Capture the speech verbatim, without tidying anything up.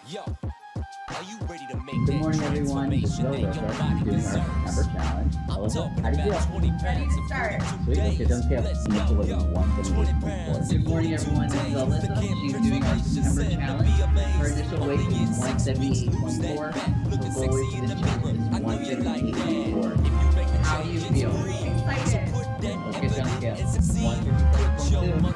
Yo, are you ready to make Good that morning, everyone. This is transformation Will that your Rosas. body I'm doing our deserves? September challenge. I'm Alyssa, talking how do you about feel? twenty Ready pounds to of start. Sweet. Okay, don't forget Let's to go, live yo. one thirty-eight twenty point pounds four. in Good morning, forty-two everyone. This is days. Alyssa. Again, She's doing our transformation September said to challenge. be Her amazed. initial weight Only in is six weeks, one seventy-eight lose point that four. fat. Her Looking goal weight sexy for in this the challenge mirror. is I know you like one fifty-eight point four. that. If you make the How do you change, it's feel? free. Excited. So put that Let's get effort down in scale. and succeed. one fifty-four Put point your two.